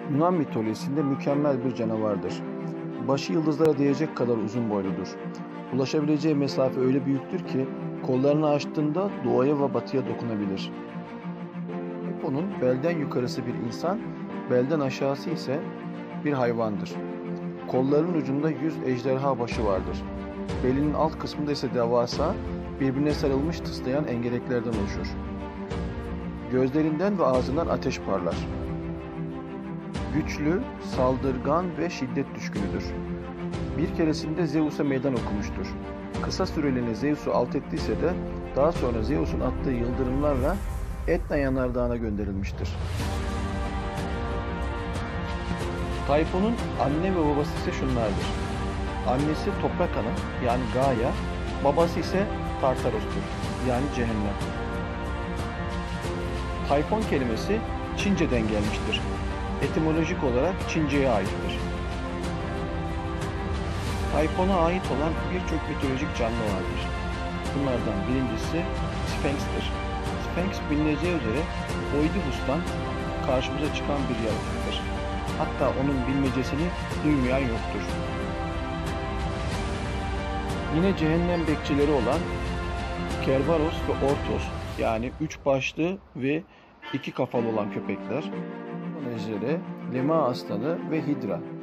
Yunan mitolojisinde mükemmel bir canavardır. Başı yıldızlara değecek kadar uzun boyludur. Ulaşabileceği mesafe öyle büyüktür ki kollarını açtığında doğuya ve batıya dokunabilir. Hipo'nun belden yukarısı bir insan, belden aşağısı ise bir hayvandır. Kollarının ucunda 100 ejderha başı vardır. Belinin alt kısmında ise devasa, birbirine sarılmış tıslayan engereklerden oluşur. Gözlerinden ve ağzından ateş parlar. Güçlü, saldırgan ve şiddet düşkünüdür. Bir keresinde Zeus'a meydan okumuştur. Kısa süreliğine Zeus'u alt ettiyse de daha sonra Zeus'un attığı yıldırımlarla Etna yanardağına gönderilmiştir. Tayfun'un anne ve babası ise şunlardır. Annesi toprak ana yani Gaia, babası ise Tartaros'tur yani cehennem. Tayfun kelimesi Çince'den gelmiştir. Etimolojik olarak Çince'ye aittir. Tayfun'a ait olan birçok mitolojik canlı vardır. Bunlardan birincisi Sphinx'tir. Sphinx bilineceği üzere Oidipus'tan karşımıza çıkan bir yaratıktır. Hatta onun bilmecesini duymayan yoktur. Yine cehennem bekçileri olan Kerberos ve Ortos yani 3 başlı ve 2 kafalı olan köpekler, ejderi, Lema aslanı ve Hidra